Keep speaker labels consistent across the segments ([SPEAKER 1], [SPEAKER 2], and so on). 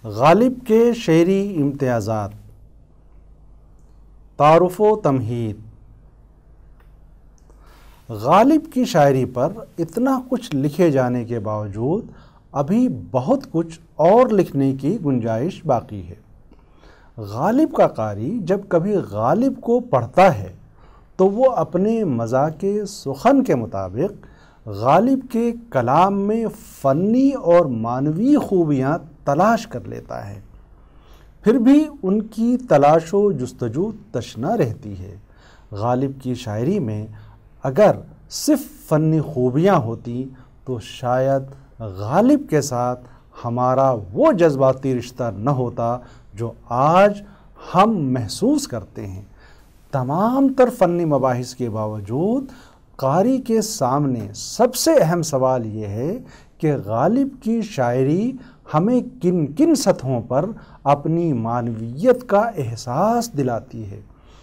[SPEAKER 1] غالب کے شعری امتیازات، تعارف و تمہید۔ غالب کی شاعری پر اتنا کچھ لکھے جانے کے باوجود ابھی بہت کچھ اور لکھنے کی گنجائش باقی ہے۔ غالب کا قاری جب کبھی غالب کو پڑھتا ہے تو وہ اپنے مذاق سخن کے مطابق غالب کے کلام میں فنی اور معنوی خوبیاں تلاش کر لیتا ہے، پھر بھی ان کی تلاش و جستجو تشنہ رہتی ہے۔ غالب کی شاعری میں اگر صرف فنی خوبیاں ہوتی تو شاید غالب کے ساتھ ہمارا وہ جذباتی رشتہ نہ ہوتا جو آج ہم محسوس کرتے ہیں۔ تمام تر فنی مباحث کے باوجود قاری کے سامنے سب سے اہم سوال یہ ہے کہ غالب کی شاعری ہمیں کن کن سطحوں پر اپنی معنویت کا احساس دلاتی ہے۔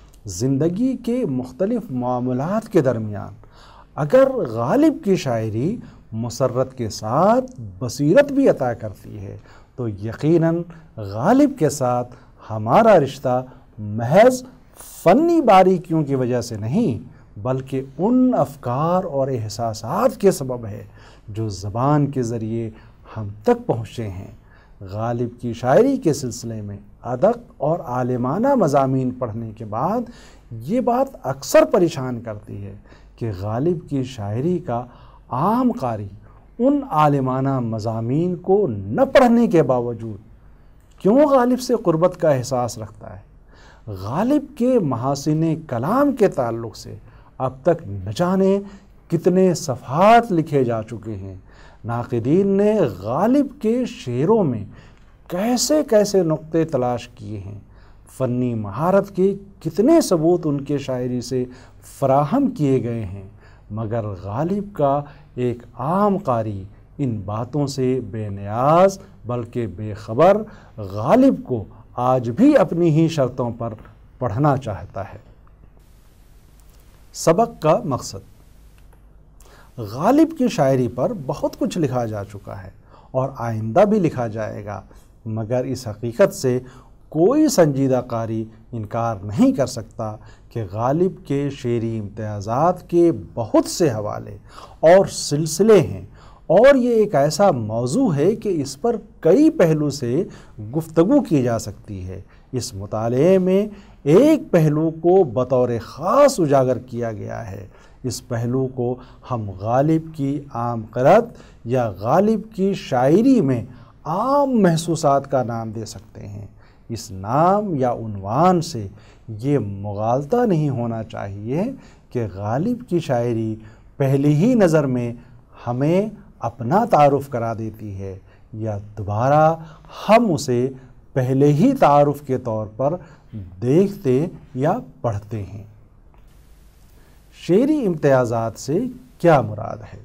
[SPEAKER 1] زندگی کے مختلف معاملات کے درمیان اگر غالب کی شاعری مسرت کے ساتھ بصیرت بھی عطا کرتی ہے تو یقیناً غالب کے ساتھ ہمارا رشتہ محض فنی باریکیوں کی وجہ سے نہیں بلکہ ان افکار اور احساسات کے سبب ہے جو زبان کے ذریعے ہم تک پہنچے ہیں۔ غالب کی شاعری کے سلسلے میں ادق اور عالمانہ مضامین پڑھنے کے بعد یہ بات اکثر پریشان کرتی ہے کہ غالب کی شاعری کا عام قاری ان عالمانہ مضامین کو نہ پڑھنے کے باوجود کیوں غالب سے قربت کا احساس رکھتا ہے۔ غالب کے محاسن کلام کے تعلق سے اب تک نہ جانے کتنے صفحات لکھے جا چکے ہیں۔ ناقدین نے غالب کے شعروں میں کیسے کیسے نقطے تلاش کیے ہیں، فنی مہارت کے کتنے ثبوت ان کے شاعری سے فراہم کیے گئے ہیں، مگر غالب کا ایک عام قاری ان باتوں سے بے نیاز بلکہ بے خبر غالب کو آج بھی اپنی ہی شرطوں پر پڑھنا چاہتا ہے۔ سبق کا مقصد۔ غالب کی شاعری پر بہت کچھ لکھا جا چکا ہے اور آئندہ بھی لکھا جائے گا، مگر اس حقیقت سے کوئی سنجیدہ قاری انکار نہیں کر سکتا کہ غالب کے شعری امتیازات کے بہت سے حوالے اور سلسلے ہیں، اور یہ ایک ایسا موضوع ہے کہ اس پر کئی پہلو سے گفتگو کی جا سکتی ہے۔ اس مطالعے میں ایک پہلو کو بطور خاص اجاگر کیا گیا ہے۔ اس پہلو کو ہم غالب کی عام قرأت یا غالب کی شاعری میں عام محسوسات کا نام دے سکتے ہیں۔ اس نام یا عنوان سے یہ مغالطہ نہیں ہونا چاہیے کہ غالب کی شاعری پہلی ہی نظر میں ہمیں اپنا تعارف کرا دیتی ہے یا دوبارہ ہم اسے پہلے ہی تعارف کے طور پر دیکھتے یا پڑھتے ہیں۔ شعری امتیازات سے کیا مراد ہے؟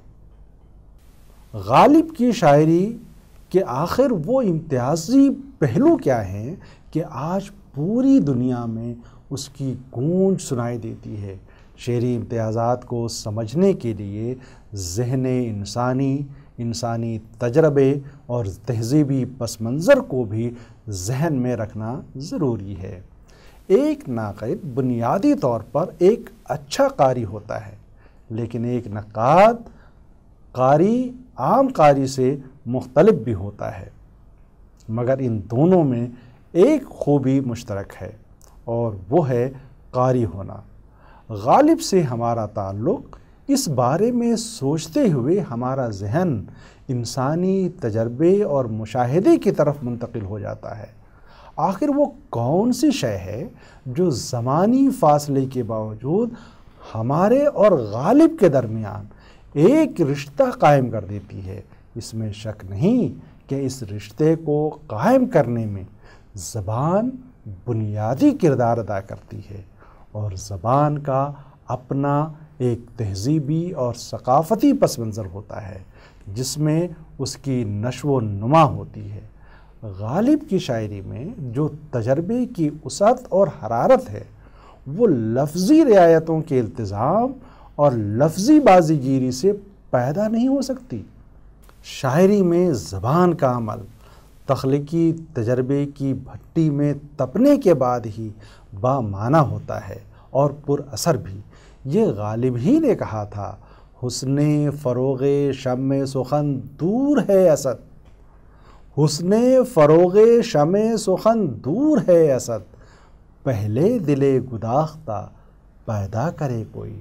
[SPEAKER 1] غالب کی شاعری کے آخر وہ امتیازی پہلو کیا ہیں کہ آج پوری دنیا میں اس کی گونج سنائی دیتی ہے۔ شعری امتیازات کو سمجھنے کے لیے ذہن انسانی تجربے اور تہذیبی پس منظر کو بھی ذہن میں رکھنا ضروری ہے۔ ایک ناقد بنیادی طور پر ایک اچھا قاری ہوتا ہے، لیکن ایک نقاد قاری عام قاری سے مختلف بھی ہوتا ہے، مگر ان دونوں میں ایک خوبی مشترک ہے اور وہ ہے قاری ہونا۔ غالب سے ہمارا تعلق اس بارے میں سوچتے ہوئے ہمارا ذہن انسانی تجربے اور مشاہدے کی طرف منتقل ہو جاتا ہے۔ آخر وہ کون سی شے ہے جو زمانی فاصلے کے باوجود ہمارے اور غالب کے درمیان ایک رشتہ قائم کر دیتی ہے؟ اس میں شک نہیں کہ اس رشتے کو قائم کرنے میں زبان بنیادی کردار ادا کرتی ہے، اور زبان کا اپنا ایک تہذیبی اور ثقافتی پس منظر ہوتا ہے جس میں اس کی نشو و نما ہوتی ہے۔ غالب کی شاعری میں جو تجربے کی وسعت اور حرارت ہے وہ لفظی رعایتوں کے التزام اور لفظی بازی گیری سے پیدا نہیں ہو سکتی۔ شاعری میں زبان کا عمل تخلیقی تجربے کی بھٹی میں تپنے کے بعد ہی بامعنی ہوتا ہے اور پر اثر بھی۔ یہ غالب ہی نے کہا تھا، حسن فروغ شمع سخن دور ہے اسد، حسن فروغ شمع سخن دور ہے اسد، پہلے دل گداختہ پیدا کرے کوئی۔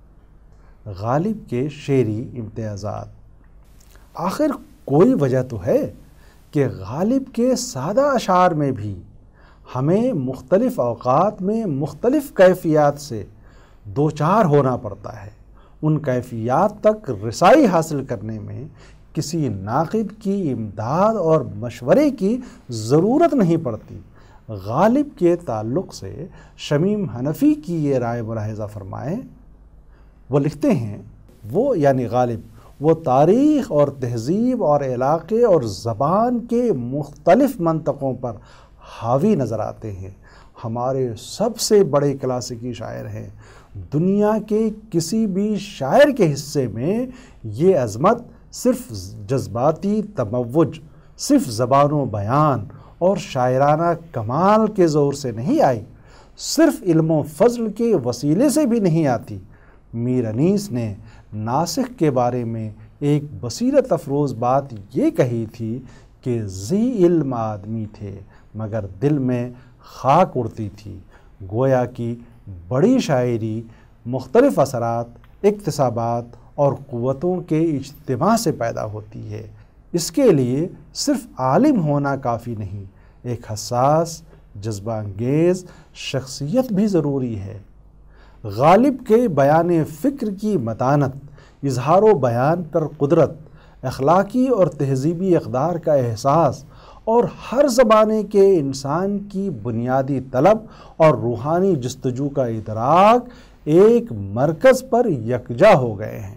[SPEAKER 1] غالب کے شعری امتیازات۔ آخر کوئی وجہ تو ہے کہ غالب کے سادہ اشعار میں بھی ہمیں مختلف اوقات میں مختلف کیفیات سے دوچار ہونا پڑتا ہے۔ ان کیفیات تک رسائی حاصل کرنے میں کسی ناقد کی امداد اور مشورے کی ضرورت نہیں پڑتی۔ غالب کے تعلق سے شمیم حنفی کی یہ رائے ملاحظہ فرمائیں۔ وہ لکھتے ہیں، وہ یعنی غالب، وہ تاریخ اور تہذیب اور علاقے اور زبان کے مختلف منطقوں پر حاوی نظر آتے ہیں۔ ہمارے سب سے بڑے کلاسیکی شاعر ہیں۔ دنیا کے کسی بھی شاعر کے حصے میں یہ عظمت صرف جذباتی تموج، صرف زبان و بیان اور شاعرانہ کمال کے زور سے نہیں آئی، صرف علم و فضل کے وسیلے سے بھی نہیں آتی۔ میر انیس نے ناسخ کے بارے میں ایک بصیرت افروز بات یہ کہی تھی کہ ذی علم آدمی تھے مگر دل میں خاک اڑتی تھی۔ گویا کی بڑی شاعری مختلف اثرات، اکتسابات اور قوتوں کے اجتماع سے پیدا ہوتی ہے۔ اس کے لیے صرف عالم ہونا کافی نہیں، ایک حساس، جذبہ انگیز شخصیت بھی ضروری ہے۔ غالب کے بیان فکر کی متانت، اظہار و بیان پر قدرت، اخلاقی اور تہذیبی اقدار کا احساس اور ہر زمانے کے انسان کی بنیادی طلب اور روحانی جستجو کا ادراک ایک مرکز پر یکجا ہو گئے ہیں۔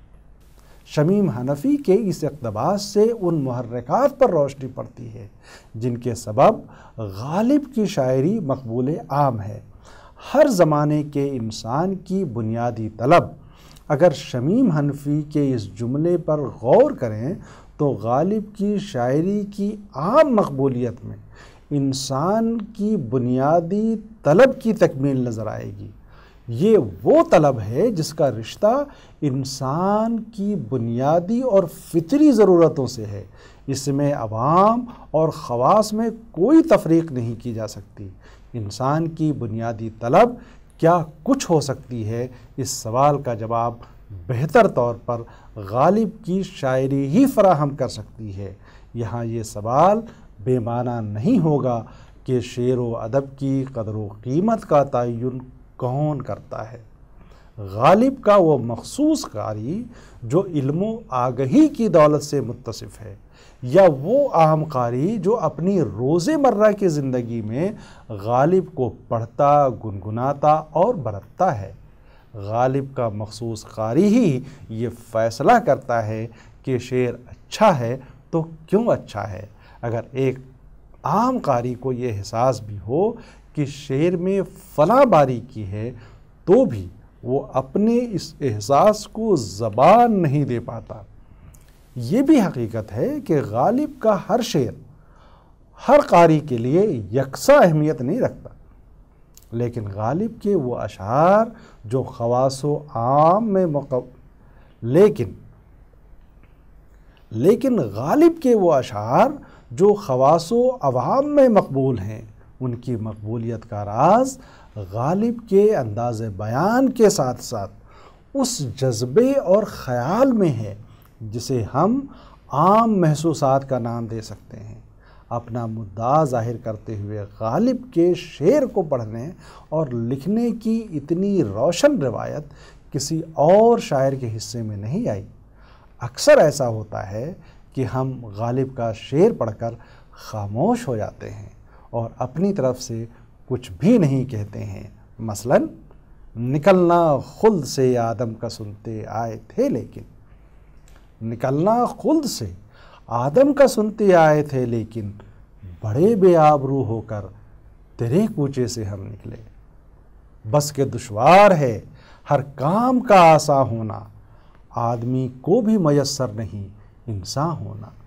[SPEAKER 1] شمیم حنفی کے اس اقتباس سے ان محرکات پر روشنی پڑتی ہے جن کے سبب غالب کی شاعری مقبول عام ہے۔ ہر زمانے کے انسان کی بنیادی طلب، اگر شمیم حنفی کے اس جملے پر غور کریں تو غالب کی شاعری کی عام مقبولیت میں انسان کی بنیادی طلب کی تکمیل نظر آئے گی۔ یہ وہ طلب ہے جس کا رشتہ انسان کی بنیادی اور فطری ضرورتوں سے ہے۔ اس میں عوام اور خواص میں کوئی تفریق نہیں کی جا سکتی۔ انسان کی بنیادی طلب کیا کچھ ہو سکتی ہے، اس سوال کا جواب بہتر طور پر غالب کی شاعری ہی فراہم کر سکتی ہے۔ یہاں یہ سوال بے معنی نہیں ہوگا کہ شعر و ادب کی قدر و قیمت کا تعین کون کرتا ہے۔ غالب کا وہ مخصوص قاری جو علم و آگہی کی دولت سے متصف ہے، یا وہ عام قاری جو اپنی روز مرہ کی زندگی میں غالب کو پڑھتا، گنگناتا اور برتتا ہے۔ غالب کا مخصوص قاری ہی یہ فیصلہ کرتا ہے کہ شعر اچھا ہے تو کیوں اچھا ہے۔ اگر ایک عام قاری کو یہ احساس بھی ہو کہ شعر میں فلاں باریکی ہے تو بھی وہ اپنے اس احساس کو زبان نہیں دے پاتا۔ یہ بھی حقیقت ہے کہ غالب کا ہر شعر ہر قاری کے لیے یکساں اہمیت نہیں رکھتا، لیکن غالب کے وہ اشعار جو خواص و عام میں لیکن غالب کے وہ اشعار جو خواص و عوام میں مقبول ہیں، ان کی مقبولیت کا راز غالب کے انداز بیان کے ساتھ ساتھ اس جذبے اور خیال میں ہے جسے ہم عام محسوسات کا نام دے سکتے ہیں۔ اپنا مدعا ظاہر کرتے ہوئے غالب کے شعر کو پڑھنے اور لکھنے کی اتنی روشن روایت کسی اور شاعر کے حصے میں نہیں آئی۔ اکثر ایسا ہوتا ہے کہ ہم غالب کا شعر پڑھ کر خاموش ہو جاتے ہیں اور اپنی طرف سے کچھ بھی نہیں کہتے ہیں۔ مثلاً نکلنا خلد سے آدم کا سنتے آئے تھے لیکن، نکلنا خلد سے آدم کا سنتے آئے تھے لیکن، بڑے بے آبرو ہو کر تیرے کوچے سے ہم نکلے۔ بس کہ دشوار ہے ہر کام کا آساں ہونا، آدمی کو بھی میسر نہیں انسان ہونا۔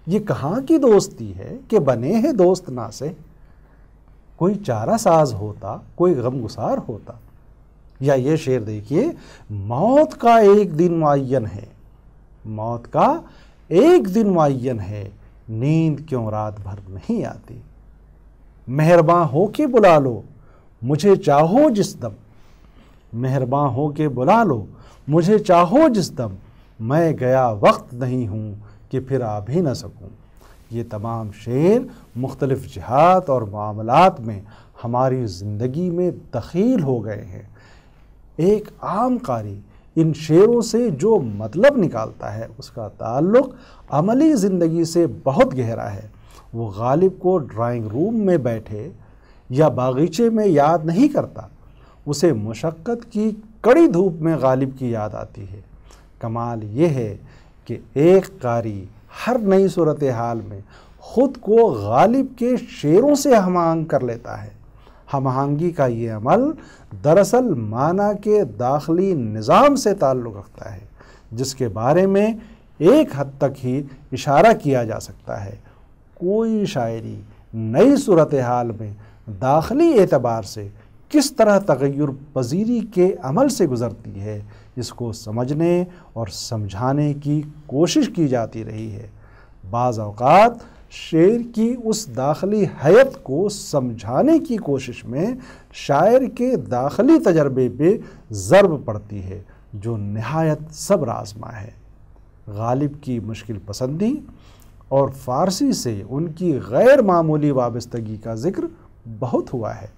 [SPEAKER 1] یہ کہاں کی دوستی ہے کہ بنے ہیں دوست نا سے، کوئی چارہ ساز ہوتا، کوئی غمگسار ہوتا۔ یا یہ شعر دیکھیے، موت کا ایک دن معین ہے، موت کا ایک دن معین ہے، نیند کیوں رات بھر نہیں آتی، مہرباں ہو کے بلا لو مجھے چاہو جس دم، مہرباں ہو کے بلا لو مجھے چاہو جس دم، میں گیا وقت نہیں ہوں کہ پھر آ بھی نہ سکوں۔ یہ تمام شعر مختلف جہات اور معاملات میں ہماری زندگی میں دخیل ہو گئے ہیں۔ ایک عام قاری ان شعروں سے جو مطلب نکالتا ہے اس کا تعلق عملی زندگی سے بہت گہرا ہے۔ وہ غالب کو ڈرائنگ روم میں بیٹھے یا باغیچے میں یاد نہیں کرتا، اسے مشقت کی کڑی دھوپ میں غالب کی یاد آتی ہے۔ کمال یہ ہے کہ ایک قاری ہر نئی صورتحال میں خود کو غالب کے شعروں سے ہم آہنگ کر لیتا ہے۔ ہم آہنگی کا یہ عمل دراصل معنی کے داخلی نظام سے تعلق رکھتا ہے، جس کے بارے میں ایک حد تک ہی اشارہ کیا جا سکتا ہے۔ کوئی شاعری نئی صورتحال میں داخلی اعتبار سے کس طرح تغیر پذیری کے عمل سے گزرتی ہے، اس کو سمجھنے اور سمجھانے کی کوشش کی جاتی رہی ہے۔ بعض اوقات شعر کی اس داخلی حیت کو سمجھانے کی کوشش میں شاعر کے داخلی تجربے پہ ضرب پڑتی ہے، جو نہایت صبر آزما ہے۔ غالب کی مشکل پسندی اور فارسی سے ان کی غیر معمولی وابستگی کا ذکر بہت ہوا ہے،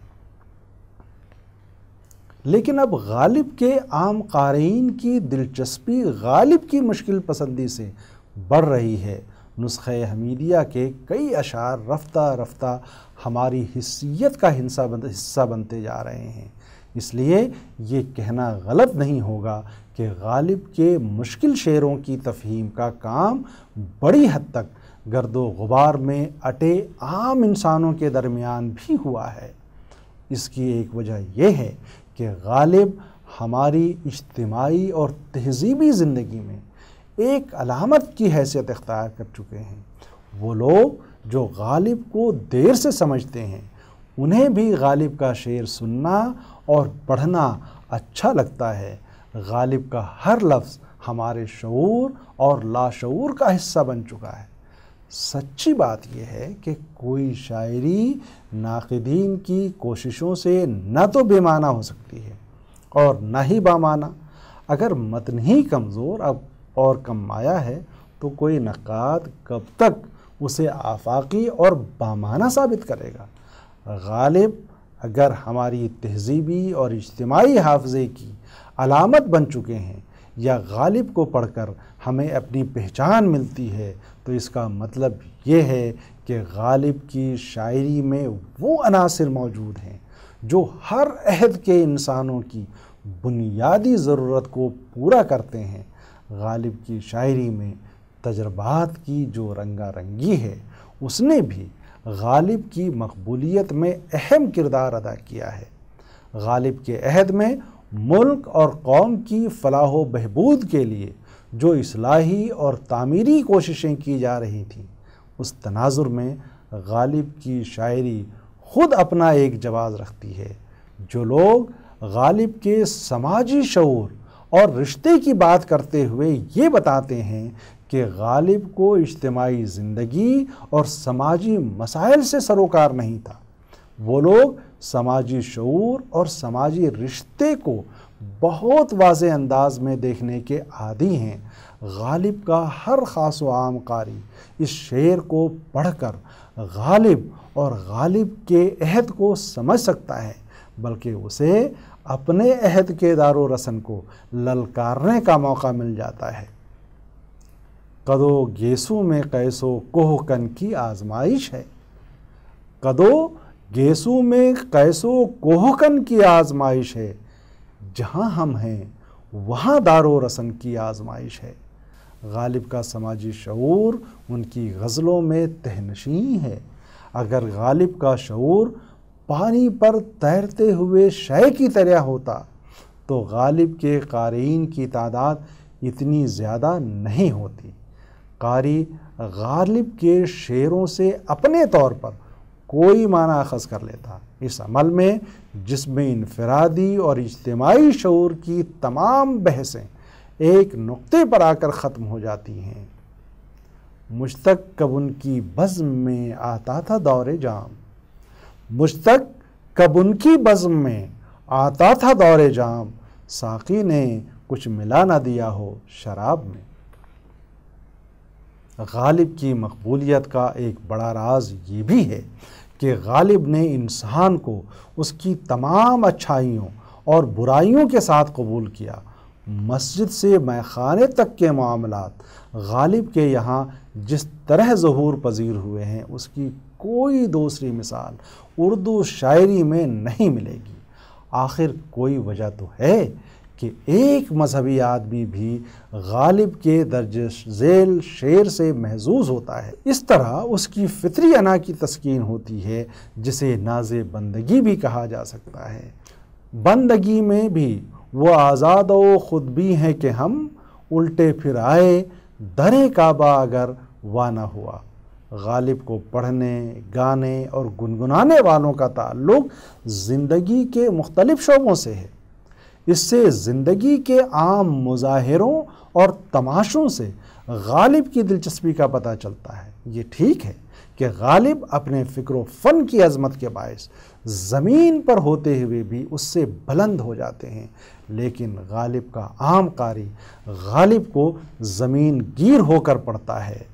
[SPEAKER 1] لیکن اب غالب کے عام قارئین کی دلچسپی غالب کی مشکل پسندی سے بڑھ رہی ہے۔ نسخہ حمیدیہ کے کئی اشعار رفتہ رفتہ ہماری حسیت کا حصہ بنتے جا رہے ہیں۔ اس لیے یہ کہنا غلط نہیں ہوگا کہ غالب کے مشکل شعروں کی تفہیم کا کام بڑی حد تک گرد و غبار میں اٹے عام انسانوں کے درمیان بھی ہوا ہے۔ اس کی ایک وجہ یہ ہے کہ غالب ہماری اجتماعی اور تہذیبی زندگی میں ایک علامت کی حیثیت اختیار کر چکے ہیں۔ وہ لوگ جو غالب کو دیر سے سمجھتے ہیں، انہیں بھی غالب کا شعر سننا اور پڑھنا اچھا لگتا ہے۔ غالب کا ہر لفظ ہمارے شعور اور لاشعور کا حصہ بن چکا ہے۔ سچی بات یہ ہے کہ کوئی شاعری ناقدین کی کوششوں سے نہ تو بے معنی ہو سکتی ہے اور نہ ہی بامعنی۔ اگر متن ہی کمزور اور کم مایہ ہے تو کوئی نقاد کب تک اسے آفاقی اور بامعنی ثابت کرے گا؟ غالب اگر ہماری تہذیبی اور اجتماعی حافظے کی علامت بن چکے ہیں یا غالب کو پڑھ کر ہمیں اپنی پہچان ملتی ہے، تو اس کا مطلب یہ ہے کہ غالب کی شاعری میں وہ عناصر موجود ہیں جو ہر عہد کے انسانوں کی بنیادی ضرورت کو پورا کرتے ہیں۔ غالب کی شاعری میں تجربات کی جو رنگا رنگی ہے، اس نے بھی غالب کی مقبولیت میں اہم کردار ادا کیا ہے۔ غالب کے عہد میں ملک اور قوم کی فلاح و بہبود کے لیے جو اصلاحی اور تعمیری کوششیں کی جا رہی تھیں، اس تناظر میں غالب کی شاعری خود اپنا ایک جواز رکھتی ہے۔ جو لوگ غالب کے سماجی شعور اور رشتے کی بات کرتے ہوئے یہ بتاتے ہیں کہ غالب کو اجتماعی زندگی اور سماجی مسائل سے سروکار نہیں تھا، وہ لوگ سماجی شعور اور سماجی رشتے کو بہت واضح انداز میں دیکھنے کے عادی ہیں۔ غالب کا ہر خاص و عام قاری اس شعر کو پڑھ کر غالب اور غالب کے عہد کو سمجھ سکتا ہے، بلکہ اسے اپنے عہد کے دار و رسن کو للکارنے کا موقع مل جاتا ہے۔ قدو گیسو میں قیسو کوہ کن کی آزمائش ہے، قدو گیسو میں قیسو کوہ کن کی آزمائش ہے، جہاں ہم ہیں وہاں دار و رسن کی آزمائش ہے۔ غالب کا سماجی شعور ان کی غزلوں میں تہنشین ہے۔ اگر غالب کا شعور پانی پر تیرتے ہوئے شے کی طرح ہوتا تو غالب کے قارئین کی تعداد اتنی زیادہ نہیں ہوتی۔ قاری غالب کے شعروں سے اپنے طور پر کوئی معنی اخذ کر لیتا۔ اس عمل میں جس میں انفرادی اور اجتماعی شعور کی تمام بحثیں ایک نقطے پر آ کر ختم ہو جاتی ہیں۔ مجتک کب ان کی بزم میں آتا تھا دور جام، مجتک کب ان کی بزم میں آتا تھا دور جام، ساقی نے کچھ ملا نہ دیا ہو شراب میں۔ غالب کی مقبولیت کا ایک بڑا راز یہ بھی ہے کہ غالب نے انسان کو اس کی تمام اچھائیوں اور برائیوں کے ساتھ قبول کیا۔ مسجد سے میخانے تک کے معاملات غالب کے یہاں جس طرح ظہور پذیر ہوئے ہیں اس کی کوئی دوسری مثال اردو شاعری میں نہیں ملے گی۔ آخر کوئی وجہ تو ہے کہ ایک مذہبی آدمی بھی غالب کے درج ذیل شعر سے محظوظ ہوتا ہے۔ اس طرح اس کی فطری انا کی تسکین ہوتی ہے جسے ناز بندگی بھی کہا جا سکتا ہے۔ بندگی میں بھی وہ آزاد و خود بھی ہیں کہ ہم الٹے پھر آئے درے کعبہ اگر وا نہ ہوا۔ غالب کو پڑھنے، گانے اور گنگنانے والوں کا تعلق زندگی کے مختلف شعبوں سے ہے۔ اس سے زندگی کے عام مظاہروں اور تماشوں سے غالب کی دلچسپی کا پتہ چلتا ہے۔ یہ ٹھیک ہے کہ غالب اپنے فکر و فن کی عظمت کے باعث زمین پر ہوتے ہوئے بھی اس سے بلند ہو جاتے ہیں، لیکن غالب کا عام قاری غالب کو زمین گیر ہو کر پڑھتا ہے۔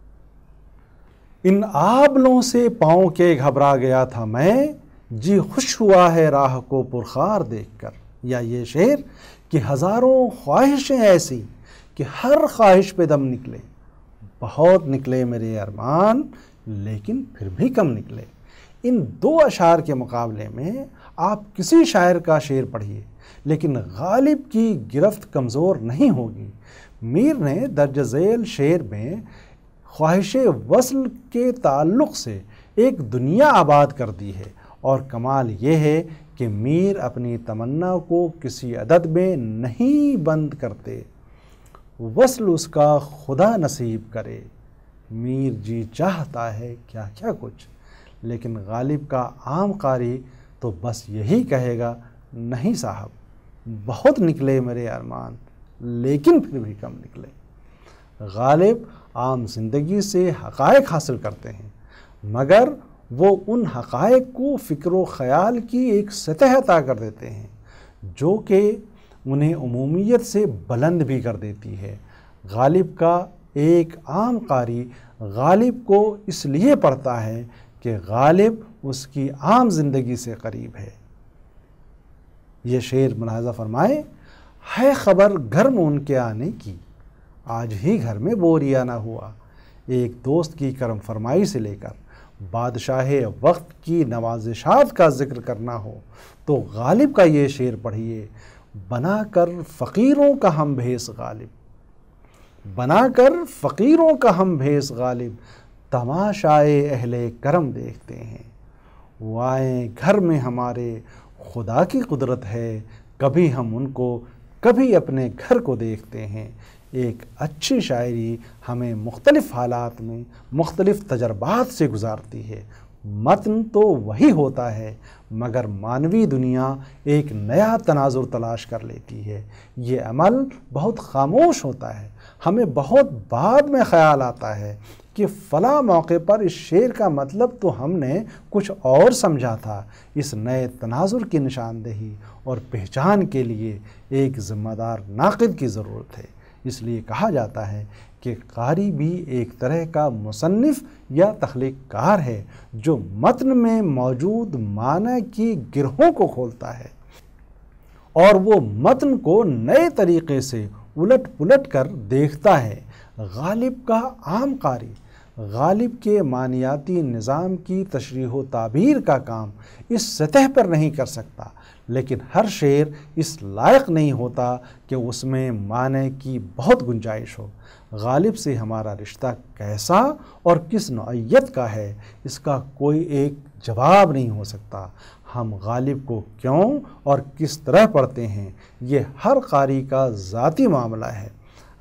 [SPEAKER 1] ان آبلوں سے پاؤں کے گھبرا گیا تھا میں، جی خوش ہوا ہے راہ کو پرخار دیکھ کر۔ یا یہ شعر کہ ہزاروں خواہشیں ایسی کہ ہر خواہش پہ دم نکلے، بہت نکلے میرے ارمان لیکن پھر بھی کم نکلے۔ ان دو اشعار کے مقابلے میں آپ کسی شاعر کا شعر پڑھیے لیکن غالب کی گرفت کمزور نہیں ہوگی۔ میر نے درج ذیل شعر میں خواہش وصل کے تعلق سے ایک دنیا آباد کر دی ہے، اور کمال یہ ہے کہ میر اپنی تمنا کو کسی عدد میں نہیں بند کرتے۔ وصل اس کا خدا نصیب کرے، میر جی چاہتا ہے کیا کیا کچھ، لیکن غالب کا عام قاری تو بس یہی کہے گا نہیں صاحب بہت نکلے میرے ارمان لیکن پھر بھی کم نکلے۔ غالب عام زندگی سے حقائق حاصل کرتے ہیں، مگر وہ ان حقائق کو فکر و خیال کی ایک سطح عطا کر دیتے ہیں جو کہ انہیں عمومیت سے بلند بھی کر دیتی ہے۔ غالب کا ایک عام قاری غالب کو اس لیے پڑھتا ہے کہ غالب اس کی عام زندگی سے قریب ہے۔ یہ شعر ملاحظہ فرمائیں، ہے خبر گھر میں ان کے آنے کی، آج ہی گھر میں بوریا نہ ہوا۔ ایک دوست کی کرم فرمائی سے لے کر بادشاہ وقت کی نوازشات کا ذکر کرنا ہو تو غالب کا یہ شعر پڑھیے، بنا کر فقیروں کا ہم بھیس غالب، بنا کر فقیروں کا ہم بھیس غالب، تماشائے اہل کرم دیکھتے ہیں۔ وہ آئیں گھر میں ہمارے خدا کی قدرت ہے، کبھی ہم ان کو کبھی اپنے گھر کو دیکھتے ہیں۔ ایک اچھی شاعری ہمیں مختلف حالات میں مختلف تجربات سے گزارتی ہے۔ متن تو وہی ہوتا ہے مگر مانوی دنیا ایک نیا تناظر تلاش کر لیتی ہے۔ یہ عمل بہت خاموش ہوتا ہے، ہمیں بہت بعد میں خیال آتا ہے کہ فلاں موقع پر اس شعر کا مطلب تو ہم نے کچھ اور سمجھا تھا۔ اس نئے تناظر کی نشاندہی اور پہچان کے لیے ایک ذمہ دار ناقد کی ضرورت ہے۔ اس لیے کہا جاتا ہے کہ قاری بھی ایک طرح کا مصنف یا تخلیق کار ہے جو متن میں موجود معنی کی گرہوں کو کھولتا ہے اور وہ متن کو نئے طریقے سے الٹ پلٹ کر دیکھتا ہے۔ غالب کا عام قاری غالب کے معنیاتی نظام کی تشریح و تعبیر کا کام اس سطح پر نہیں کر سکتا، لیکن ہر شعر اس لائق نہیں ہوتا کہ اس میں معنی کی بہت گنجائش ہو۔ غالب سے ہمارا رشتہ کیسا اور کس نوعیت کا ہے، اس کا کوئی ایک جواب نہیں ہو سکتا۔ ہم غالب کو کیوں اور کس طرح پڑھتے ہیں، یہ ہر قاری کا ذاتی معاملہ ہے۔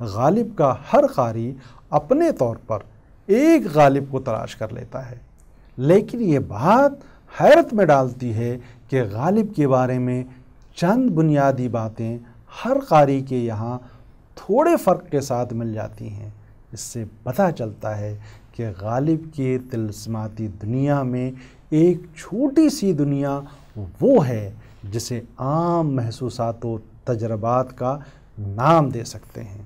[SPEAKER 1] غالب کا ہر قاری اپنے طور پر ایک غالب کو تلاش کر لیتا ہے، لیکن یہ بات حیرت میں ڈالتی ہے کہ غالب کے بارے میں چند بنیادی باتیں ہر قاری کے یہاں تھوڑے فرق کے ساتھ مل جاتی ہیں۔ اس سے پتہ چلتا ہے کہ غالب کے طلسماتی دنیا میں ایک چھوٹی سی دنیا وہ ہے جسے عام محسوسات و تجربات کا نام دے سکتے ہیں۔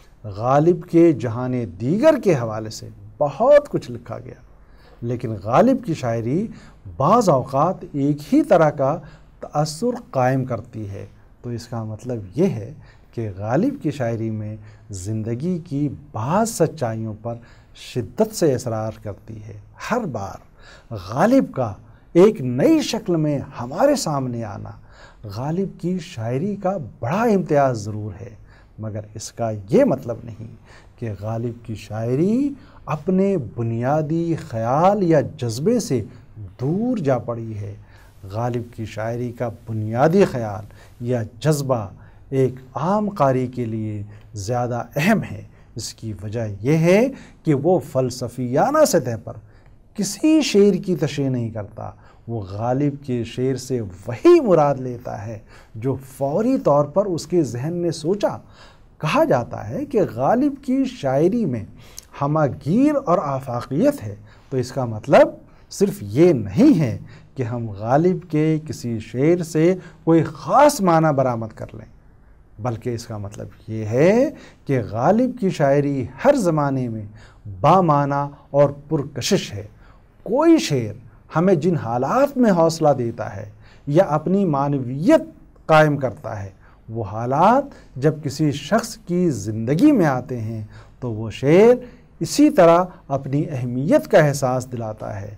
[SPEAKER 1] غالب کے جہان دیگر کے حوالے سے بہت کچھ لکھا گیا، لیکن غالب کی شاعری بعض اوقات ایک ہی طرح کا تأثر قائم کرتی ہے، تو اس کا مطلب یہ ہے کہ غالب کی شاعری میں زندگی کی بعض سچائیوں پر شدت سے اصرار کرتی ہے۔ ہر بار غالب کا ایک نئی شکل میں ہمارے سامنے آنا غالب کی شاعری کا بڑا امتیاز ضرور ہے، مگر اس کا یہ مطلب نہیں کہ غالب کی شاعری اپنے بنیادی خیال یا جذبے سے دور جا پڑی ہے۔ غالب کی شاعری کا بنیادی خیال یا جذبہ ایک عام قاری کے لیے زیادہ اہم ہے۔ اس کی وجہ یہ ہے کہ وہ فلسفیانہ سطح پر کسی شعر کی تشریح نہیں کرتا، وہ غالب کے شعر سے وہی مراد لیتا ہے جو فوری طور پر اس کے ذہن نے سوچا۔ کہا جاتا ہے کہ غالب کی شاعری میں ہمہ گیر اور آفاقیت ہے، تو اس کا مطلب صرف یہ نہیں ہے کہ ہم غالب کے کسی شعر سے کوئی خاص معنی برآمد کر لیں، بلکہ اس کا مطلب یہ ہے کہ غالب کی شاعری ہر زمانے میں بامعنی اور پرکشش ہے۔ کوئی شعر ہمیں جن حالات میں حوصلہ دیتا ہے یا اپنی معنویت قائم کرتا ہے، وہ حالات جب کسی شخص کی زندگی میں آتے ہیں تو وہ شعر اسی طرح اپنی اہمیت کا احساس دلاتا ہے۔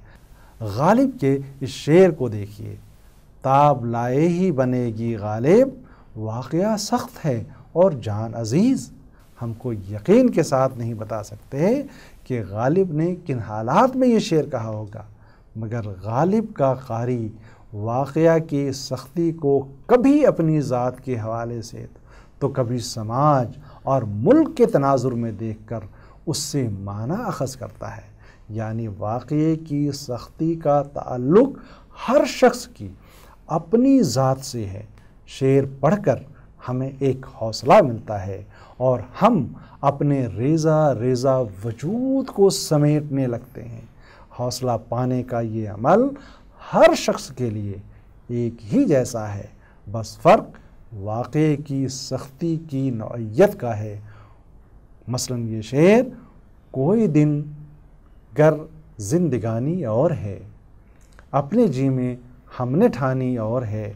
[SPEAKER 1] غالب کے اس شعر کو دیکھیے، تاب لائے ہی بنے گی غالب، واقعہ سخت ہے اور جان عزیز۔ ہم کو یقین کے ساتھ نہیں بتا سکتے کہ غالب نے کن حالات میں یہ شعر کہا ہوگا، مگر غالب کا قاری واقعہ کی سختی کو کبھی اپنی ذات کے حوالے سے تو کبھی سماج اور ملک کے تناظر میں دیکھ کر اس سے معنی اخذ کرتا ہے، یعنی واقعے کی سختی کا تعلق ہر شخص کی اپنی ذات سے ہے۔ شعر پڑھ کر ہمیں ایک حوصلہ ملتا ہے اور ہم اپنے ریزہ ریزہ وجود کو سمیٹنے لگتے ہیں۔ حوصلہ پانے کا یہ عمل ہر شخص کے لیے ایک ہی جیسا ہے، بس فرق واقعے کی سختی کی نوعیت کا ہے۔ مثلا یہ شعر، کوئی دن گر زندگانی اور ہے، اپنے جی میں ہم نے ٹھانی اور ہے۔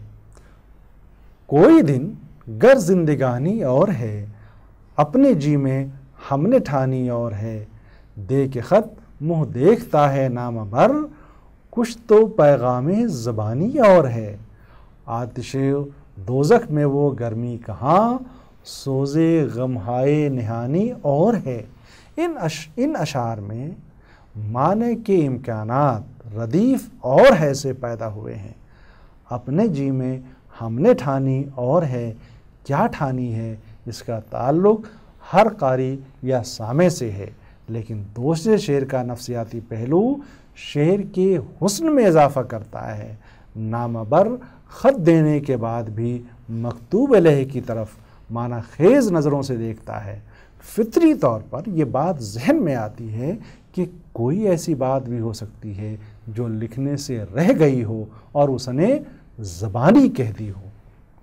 [SPEAKER 1] کوئی دن گر زندگانی اور ہے، اپنے جی میں ہم نے ٹھانی اور ہے۔ دے کے خط منہ دیکھتا ہے نام بر، کچھ تو پیغام زبانی اور ہے۔ آتش دوزخ میں وہ گرمی کہاں، سوزے غمہائے نہانی اور ہے۔ ان اشعار میں معنی کے امکانات ردیف اور ہے سے پیدا ہوئے ہیں۔ اپنے جی میں ہم نے ٹھانی اور ہے، کیا ٹھانی ہے، اس کا تعلق ہر قاری یا سامع سے ہے، لیکن دوسرے شعر کا نفسیاتی پہلو شعر کے حسن میں اضافہ کرتا ہے۔ نامہ بر خط دینے کے بعد بھی مکتوب علیہ کی طرف معنی خیز نظروں سے دیکھتا ہے۔ فطری طور پر یہ بات ذہن میں آتی ہے کہ کوئی ایسی بات بھی ہو سکتی ہے جو لکھنے سے رہ گئی ہو اور اس نے زبانی کہہ دی ہو۔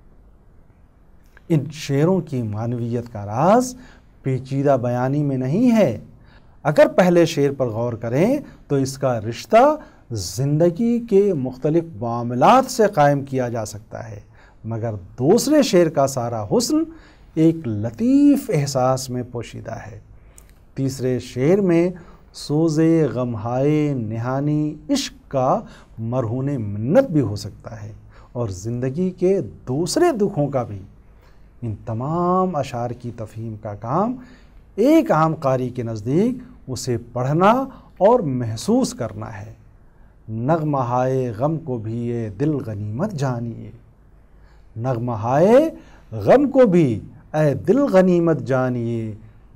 [SPEAKER 1] ان شعروں کی معنویت کا راز پیچیدہ بیانی میں نہیں ہے۔ اگر پہلے شعر پر غور کریں تو اس کا رشتہ زندگی کے مختلف معاملات سے قائم کیا جا سکتا ہے، مگر دوسرے شعر کا سارا حسن ایک لطیف احساس میں پوشیدہ ہے۔ تیسرے شعر میں سوزے غمہائے نہانی عشق کا مرہون منت بھی ہو سکتا ہے، اور زندگی کے دوسرے دکھوں کا بھی۔ ان تمام اشعار کی تفہیم کا کام ایک عام قاری کے نزدیک اسے پڑھنا اور محسوس کرنا ہے۔ نغمہائے غم کو بھی یہ دل غنیمت جانیے، نغمہائے غم کو بھی اے دل غنیمت جانیے،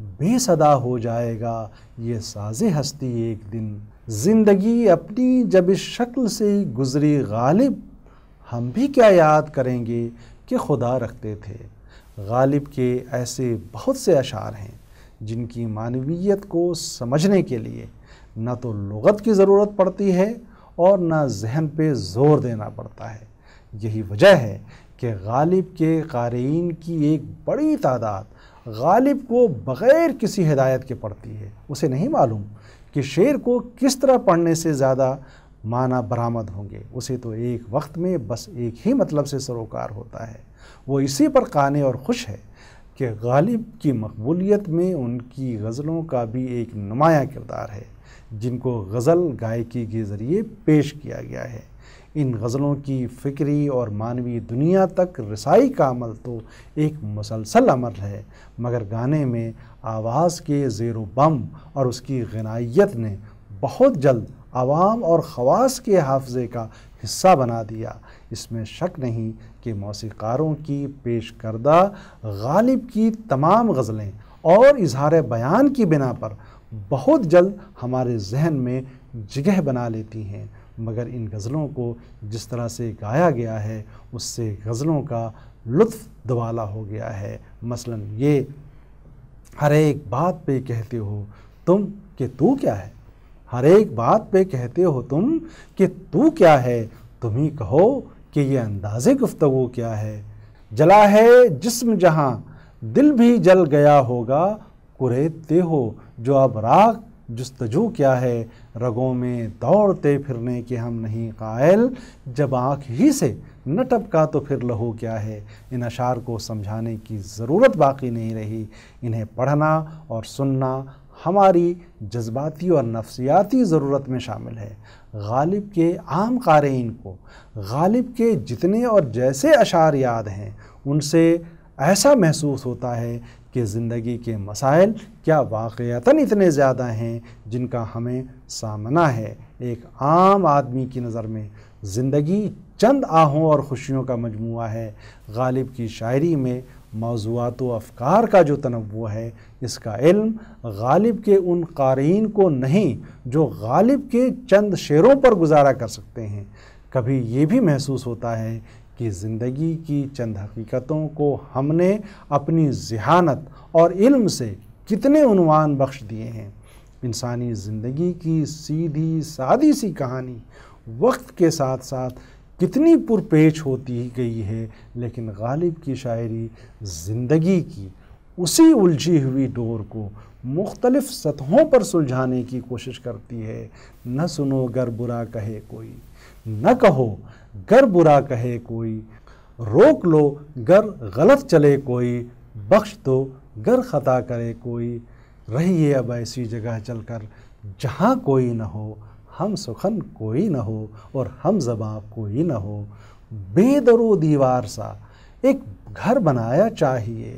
[SPEAKER 1] بے صدا ہو جائے گا یہ ساز ہستی ایک دن، زندگی اپنی جب اس شکل سے گزری غالب، ہم بھی کیا یاد کریں گے کہ خدا رکھتے تھے۔ غالب کے ایسے بہت سے اشعار ہیں جن کی معنویت کو سمجھنے کے لیے نہ تو لغت کی ضرورت پڑتی ہے اور نہ ذہن پہ زور دینا پڑتا ہے۔ یہی وجہ ہے کہ غالب کے قارئین کی ایک بڑی تعداد غالب کو بغیر کسی ہدایت کے پڑھتی ہے۔ اسے نہیں معلوم کہ شعر کو کس طرح پڑھنے سے زیادہ معنی برآمد ہوں گے، اسے تو ایک وقت میں بس ایک ہی مطلب سے سروکار ہوتا ہے۔ وہ اسی پر قانع اور خوش ہے کہ غالب کی مقبولیت میں ان کی غزلوں کا بھی ایک نمایاں کردار ہے، جن کو غزل گائکی کے ذریعے پیش کیا گیا ہے۔ ان غزلوں کی فکری اور معنوی دنیا تک رسائی کا عمل تو ایک مسلسل عمل ہے، مگر گانے میں آواز کے زیر و بم اور اس کی غنائیت نے بہت جلد عوام اور خواص کے حافظے کا حصہ بنا دیا۔ اس میں شک نہیں کہ موسیقاروں کی پیش کردہ غالب کی تمام غزلیں اور اظہار بیان کی بنا پر بہت جلد ہمارے ذہن میں جگہ بنا لیتی ہیں، مگر ان غزلوں کو جس طرح سے گایا گیا ہے اس سے غزلوں کا لطف دوالا ہو گیا ہے۔ مثلا یہ ہر ایک بات پہ کہتے ہو تم کہ تو کیا ہے، ہر ایک بات پہ کہتے ہو تم کہ تو کیا ہے، تم ہی کہو کہ یہ انداز گفتگو کیا ہے۔ جلا ہے جسم جہاں دل بھی جل گیا ہوگا، کریدتے ہو جو اب راگ جستجو کیا ہے۔ رگوں میں دوڑتے پھرنے کے ہم نہیں قائل، جب آنکھ ہی سے نہ ٹپکا تو پھر لہو کیا ہے۔ ان اشعار کو سمجھانے کی ضرورت باقی نہیں رہی، انہیں پڑھنا اور سننا ہماری جذباتی اور نفسیاتی ضرورت میں شامل ہے۔ غالب کے عام قارئین کو غالب کے جتنے اور جیسے اشعار یاد ہیں ان سے ایسا محسوس ہوتا ہے کہ زندگی کے مسائل کیا واقعتاً اتنے زیادہ ہیں جن کا ہمیں سامنا ہے۔ ایک عام آدمی کی نظر میں زندگی چند آہوں اور خوشیوں کا مجموعہ ہے۔ غالب کی شاعری میں موضوعات و افکار کا جو تنوع ہے، اس کا علم غالب کے ان قارئین کو نہیں جو غالب کے چند شعروں پر گزارا کر سکتے ہیں۔ کبھی یہ بھی محسوس ہوتا ہے کہ زندگی کی چند حقیقتوں کو ہم نے اپنی ذہانت اور علم سے کتنے عنوان بخش دیے ہیں۔ انسانی زندگی کی سیدھی سادی سی کہانی وقت کے ساتھ ساتھ کتنی پرپیچ ہوتی گئی ہے، لیکن غالب کی شاعری زندگی کی اسی الجھی ہوئی ڈور کو مختلف سطحوں پر سلجھانے کی کوشش کرتی ہے۔ نہ سنو گر برا کہے کوئی، نہ کہو گر برا کہے کوئی، روک لو گر غلط چلے کوئی، بخش دو گر خطا کرے کوئی۔ رہیے اب ایسی جگہ چل کر جہاں کوئی نہ ہو، ہم سخن کوئی نہ ہو اور ہم زباں کوئی نہ ہو۔ بے در و دیوار سا ایک گھر بنایا چاہیے،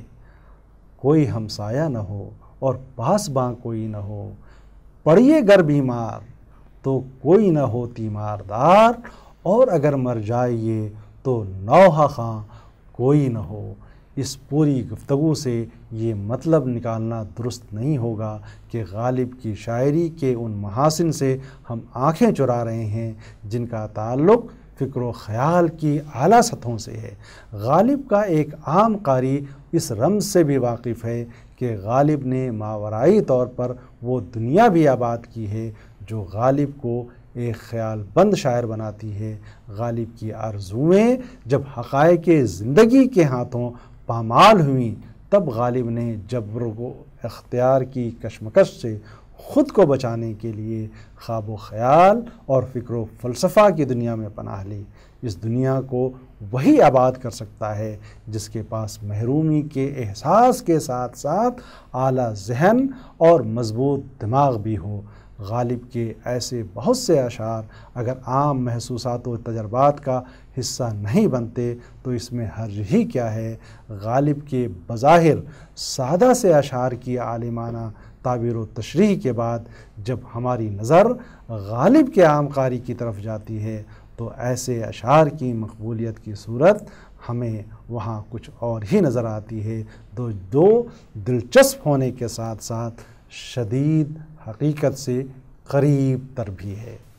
[SPEAKER 1] کوئی ہمسایہ نہ ہو اور پاسباں کوئی نہ ہو۔ پڑیے گر بیمار تو کوئی نہ ہو تیماردار، اور اگر مر جائیے تو نوحہ خواں کوئی نہ ہو۔ اس پوری گفتگو سے یہ مطلب نکالنا درست نہیں ہوگا کہ غالب کی شاعری کے ان محاسن سے ہم آنکھیں چرا رہے ہیں جن کا تعلق فکر و خیال کی اعلیٰ سطحوں سے ہے۔ غالب کا ایک عام قاری اس رمز سے بھی واقف ہے کہ غالب نے ماورائی طور پر وہ دنیا بھی آباد کی ہے جو غالب کو ایک خیال بند شاعر بناتی ہے۔ غالب کی آرزوئیں جب حقائق زندگی کے ہاتھوں پامال ہوئیں، تب غالب نے جبر و اختیار کی کشمکش سے خود کو بچانے کے لیے خواب و خیال اور فکر و فلسفہ کی دنیا میں پناہ لی۔ اس دنیا کو وہی آباد کر سکتا ہے جس کے پاس محرومی کے احساس کے ساتھ ساتھ اعلیٰ ذہن اور مضبوط دماغ بھی ہو۔ غالب کے ایسے بہت سے اشعار اگر عام محسوسات و تجربات کا حصہ نہیں بنتے تو اس میں حرج ہی کیا ہے۔ غالب کے بظاہر سادہ سے اشعار کی عالمانہ تعبیر و تشریح کے بعد جب ہماری نظر غالب کے عام قاری کی طرف جاتی ہے تو ایسے اشعار کی مقبولیت کی صورت ہمیں وہاں کچھ اور ہی نظر آتی ہے، جو دلچسپ ہونے کے ساتھ ساتھ شدید حقیقت سے قریب تر بھی ہے۔